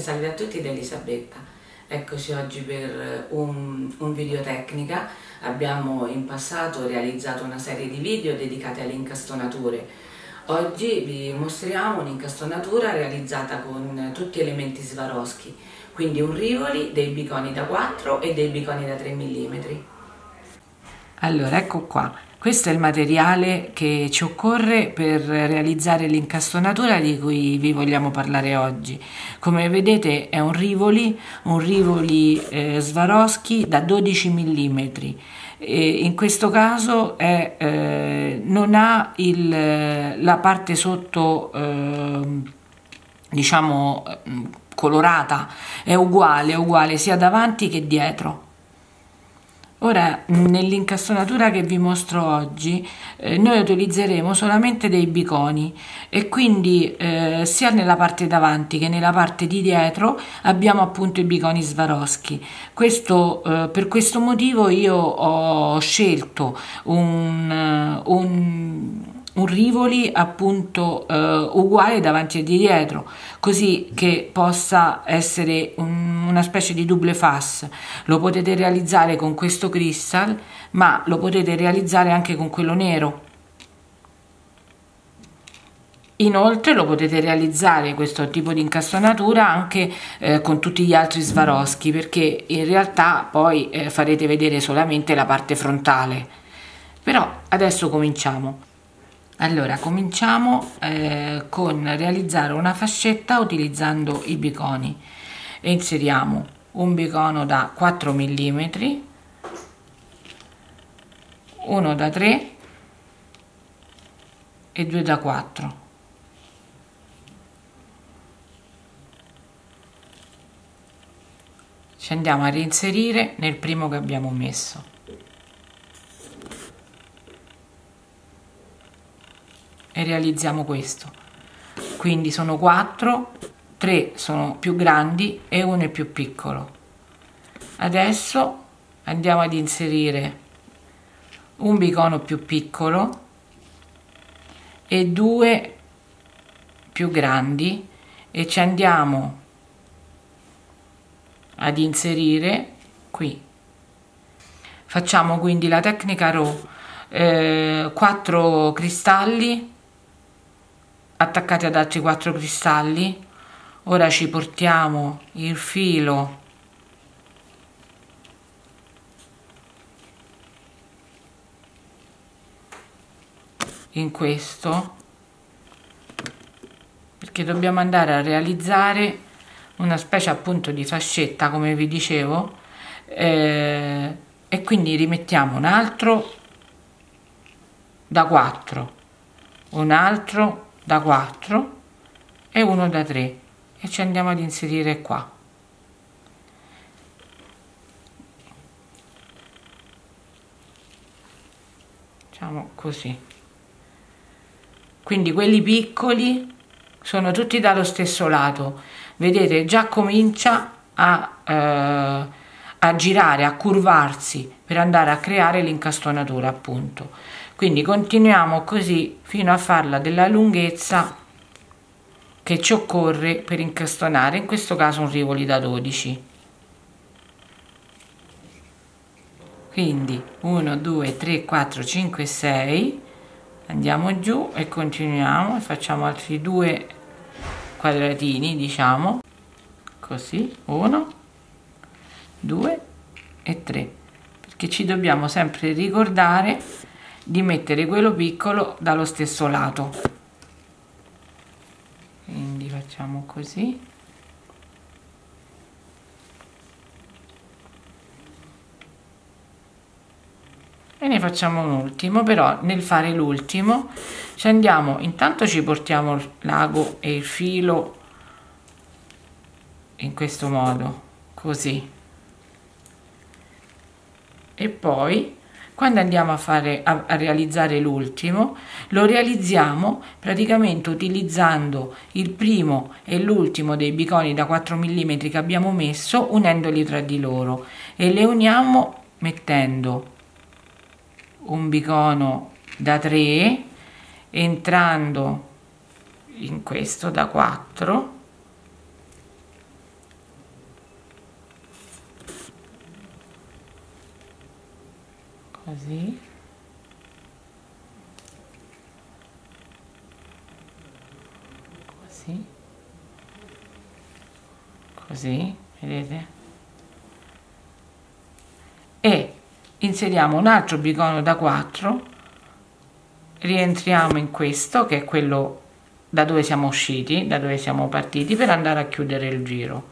salve a tutti da Elisabetta. Eccoci oggi per un video tecnica. Abbiamo in passato realizzato una serie di video dedicati alle incastonature. Oggi vi mostriamo un'incastonatura realizzata con tutti elementi Swarovski, quindi un Rivoli, dei biconi da 4 e dei biconi da 3 mm. Allora, ecco qua. Questo è il materiale che ci occorre per realizzare l'incastonatura di cui vi vogliamo parlare oggi. Come vedete è un Rivoli Swarovski da 12 mm. In questo caso non ha la parte sotto diciamo colorata, è uguale sia davanti che dietro. Ora, nell'incastonatura che vi mostro oggi, noi utilizzeremo solamente dei biconi e quindi sia nella parte davanti che nella parte di dietro abbiamo appunto i biconi Swarovski. Per questo motivo io ho scelto un Rivoli appunto uguale davanti e di dietro, così che possa essere una specie di double face. Lo potete realizzare con questo crystal, ma lo potete realizzare anche con quello nero. Inoltre lo potete realizzare questo tipo di incastonatura anche con tutti gli altri Swarovski, perché in realtà poi farete vedere solamente la parte frontale. Però adesso cominciamo. Allora, cominciamo con realizzare una fascetta utilizzando i biconi. Inseriamo un bicono da 4 mm, uno da 3 e 2 da 4. Ci andiamo a reinserire nel primo che abbiamo messo. E realizziamo questo. Quindi sono 4, 3 sono più grandi e uno è più piccolo. Adesso andiamo ad inserire un bicono più piccolo e 2 più grandi e ci andiamo ad inserire qui. Facciamo quindi la tecnica RAW, 4 cristalli attaccati ad altri 4 cristalli. Ora ci portiamo il filo in questo, perché dobbiamo andare a realizzare una specie appunto di fascetta, come vi dicevo, e quindi rimettiamo un altro da 4, un altro da 4 e uno da 3 e ci andiamo ad inserire qua. Facciamo così. Quindi quelli piccoli sono tutti dallo stesso lato. Vedete, già comincia a girare, a curvarsi per andare a creare l'incastonatura appunto. Quindi continuiamo così fino a farla della lunghezza che ci occorre per incastonare, in questo caso un Rivoli da 12. Quindi 1, 2, 3, 4, 5, 6, andiamo giù e continuiamo e facciamo altri 2 quadratini, diciamo, così, 1, 2 e 3, perché ci dobbiamo sempre ricordare di mettere quello piccolo dallo stesso lato. Quindi facciamo così e ne facciamo un ultimo. Però nel fare l'ultimo ci andiamo, intanto ci portiamo l'ago e il filo in questo modo, così, e poi quando andiamo a realizzare l'ultimo, lo realizziamo praticamente utilizzando il primo e l'ultimo dei biconi da 4 mm che abbiamo messo, unendoli tra di loro, e le uniamo mettendo un bicono da 3 entrando in questo da 4 così, così, così, vedete? E inseriamo un altro bicono da 4, rientriamo in questo che è quello da dove siamo usciti, da dove siamo partiti, per andare a chiudere il giro.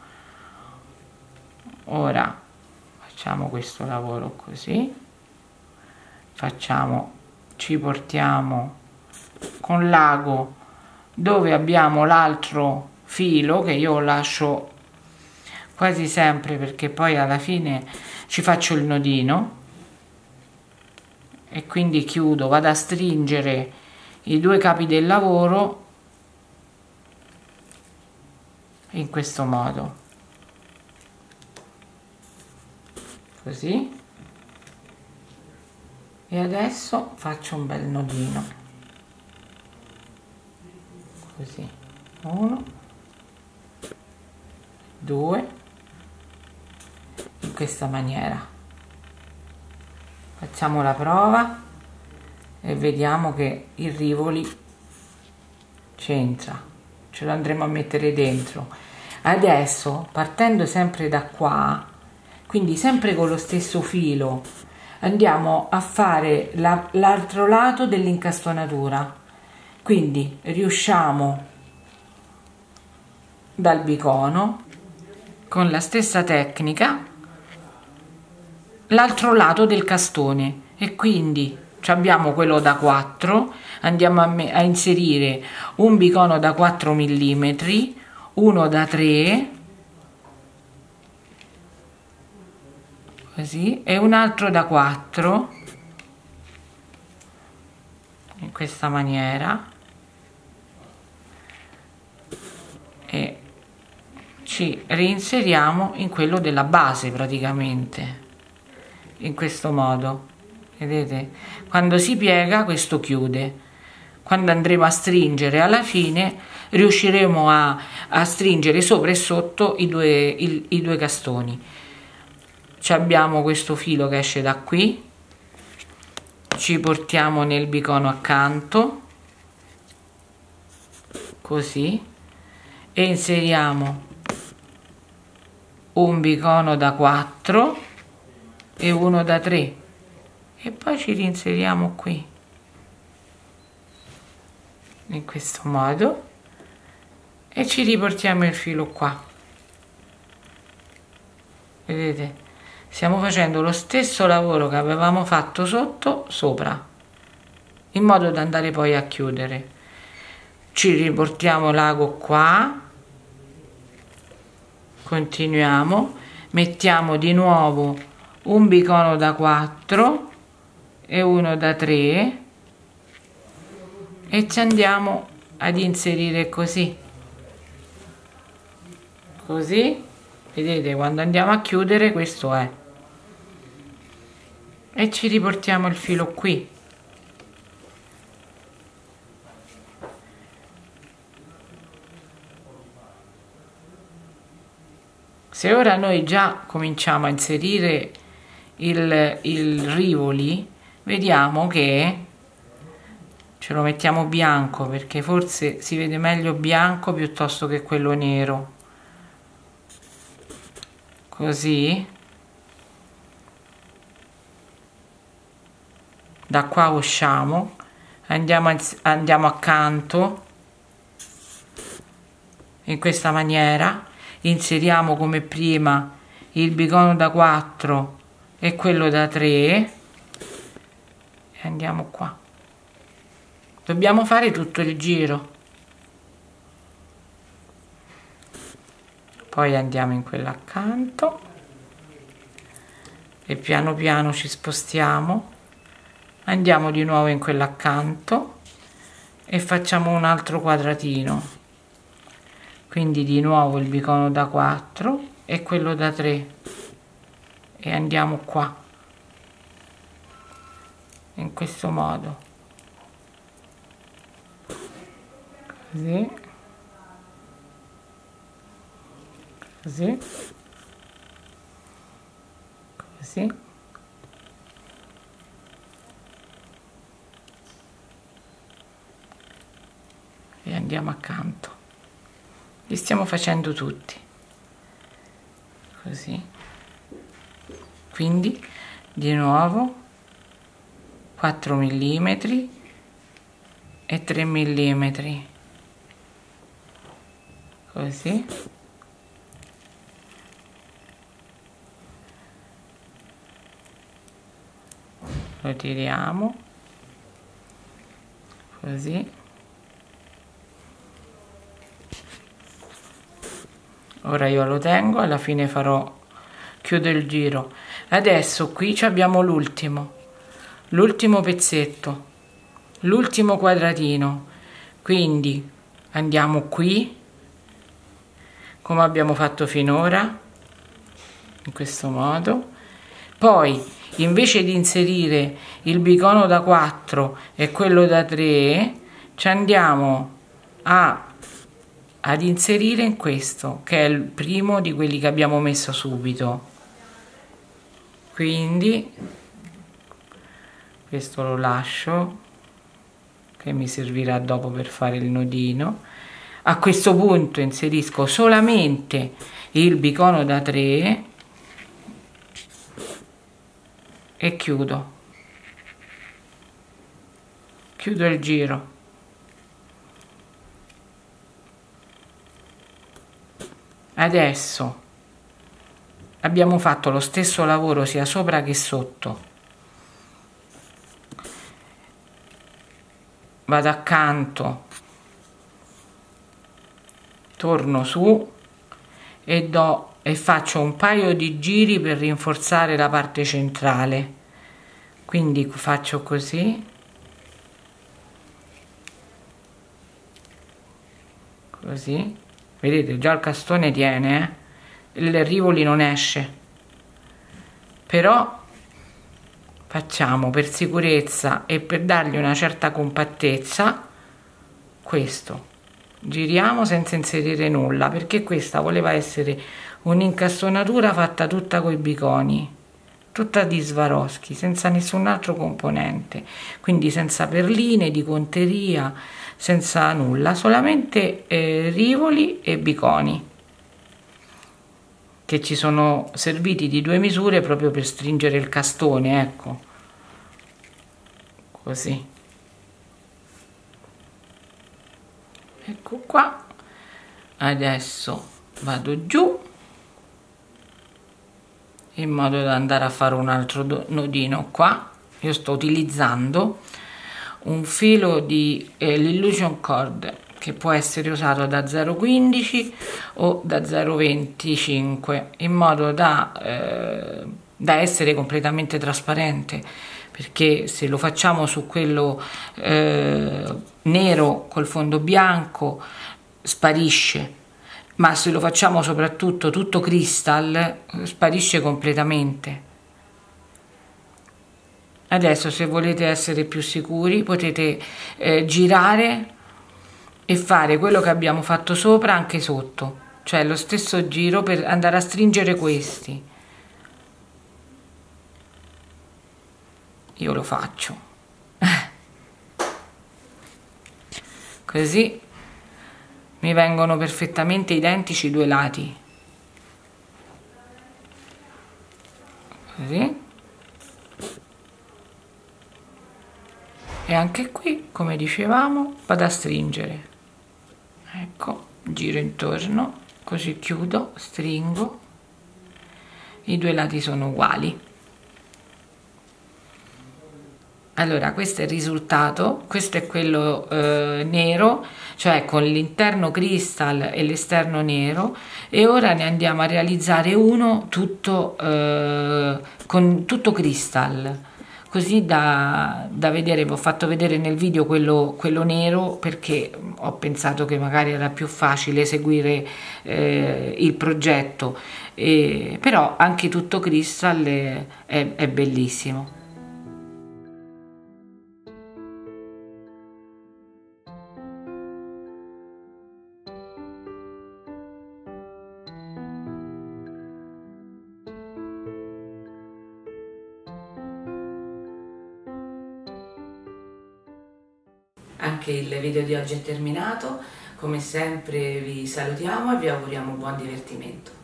Ora facciamo questo lavoro così, ci portiamo con l'ago dove abbiamo l'altro filo, che io lascio quasi sempre perché poi alla fine ci faccio il nodino, e quindi chiudo, vado a stringere i due capi del lavoro in questo modo, così, e adesso faccio un bel nodino, così, 1, 2, in questa maniera. Facciamo la prova e vediamo che il Rivoli c'entra, ce lo andremo a mettere dentro. Adesso, partendo sempre da qua, quindi sempre con lo stesso filo, andiamo a fare l'altro lato dell'incastonatura. Quindi riusciamo dal bicono con la stessa tecnica l'altro lato del castone, e quindi abbiamo quello da 4, andiamo a inserire un bicono da 4 mm, uno da 3, così, e un altro da 4 in questa maniera, e ci reinseriamo in quello della base praticamente, in questo modo, vedete? Quando si piega questo chiude, quando andremo a stringere alla fine riusciremo a stringere sopra e sotto i due castoni. Abbiamo questo filo che esce da qui, ci portiamo nel bicono accanto, così, e inseriamo un bicono da 4 e uno da 3, e poi ci reinseriamo qui in questo modo e ci riportiamo il filo qua, vedete? Stiamo facendo lo stesso lavoro che avevamo fatto sopra, in modo da andare poi a chiudere. Ci riportiamo l'ago qua, continuiamo, mettiamo di nuovo un bicono da 4 e uno da 3 e ci andiamo ad inserire così, vedete? Quando andiamo a chiudere questo è, e ci riportiamo il filo qui, se ora noi già cominciamo a inserire il Rivoli, vediamo che ce lo mettiamo bianco perché forse si vede meglio bianco piuttosto che quello nero, così. Da qua usciamo, andiamo accanto in questa maniera, inseriamo come prima il bicono da 4 e quello da 3 e andiamo qua. Dobbiamo fare tutto il giro, poi andiamo in quella accanto e piano piano ci spostiamo, andiamo di nuovo in quella accanto e facciamo un altro quadratino, quindi di nuovo il bicono da 4 e quello da 3 e andiamo qua in questo modo, così, così, così, e andiamo accanto, li stiamo facendo tutti così, quindi di nuovo 4 mm e 3 mm così, lo tiriamo così. Ora io lo tengo, alla fine chiudo il giro. Adesso qui abbiamo l'ultimo pezzetto, l'ultimo quadratino, quindi andiamo qui come abbiamo fatto finora, in questo modo. Poi invece di inserire il bicono da 4 e quello da 3 ci andiamo ad inserire in questo, che è il primo di quelli che abbiamo messo subito. Quindi questo lo lascio, che mi servirà dopo per fare il nodino. A questo punto inserisco solamente il bicono da 3 e chiudo il giro. Adesso abbiamo fatto lo stesso lavoro sia sopra che sotto. Vado accanto, torno su e faccio un paio di giri per rinforzare la parte centrale. Quindi faccio così, così, vedete già il castone tiene, il rivoli non esce, però facciamo per sicurezza e per dargli una certa compattezza questo, giriamo senza inserire nulla, perché questa voleva essere un'incastonatura fatta tutta coi biconi, tutta di Swarovski, senza nessun altro componente, quindi senza perline di conteria, senza nulla, solamente rivoli e biconi che ci sono serviti di 2 misure proprio per stringere il castone, ecco, così, ecco qua. Adesso vado giù in modo da andare a fare un altro nodino qua. Io sto utilizzando un filo di l'Illusion Cord, che può essere usato da 0,15 o da 0,25, in modo da essere completamente trasparente, perché se lo facciamo su quello nero col fondo bianco sparisce, ma se lo facciamo soprattutto tutto crystal sparisce completamente. Adesso, se volete essere più sicuri, potete girare e fare quello che abbiamo fatto sopra anche sotto, cioè lo stesso giro per andare a stringere questi. Io lo faccio così mi vengono perfettamente identici i due lati, così. E anche qui, come dicevamo, vado a stringere, ecco, giro intorno, così chiudo, stringo, i due lati sono uguali. Allora, questo è il risultato, questo è quello nero, cioè con l'interno crystal e l'esterno nero, e ora ne andiamo a realizzare uno tutto con tutto crystal, così da vedere. Vi ho fatto vedere nel video quello nero perché ho pensato che magari era più facile seguire il progetto, però anche tutto crystal è bellissimo. Anche il video di oggi è terminato, come sempre vi salutiamo e vi auguriamo buon divertimento.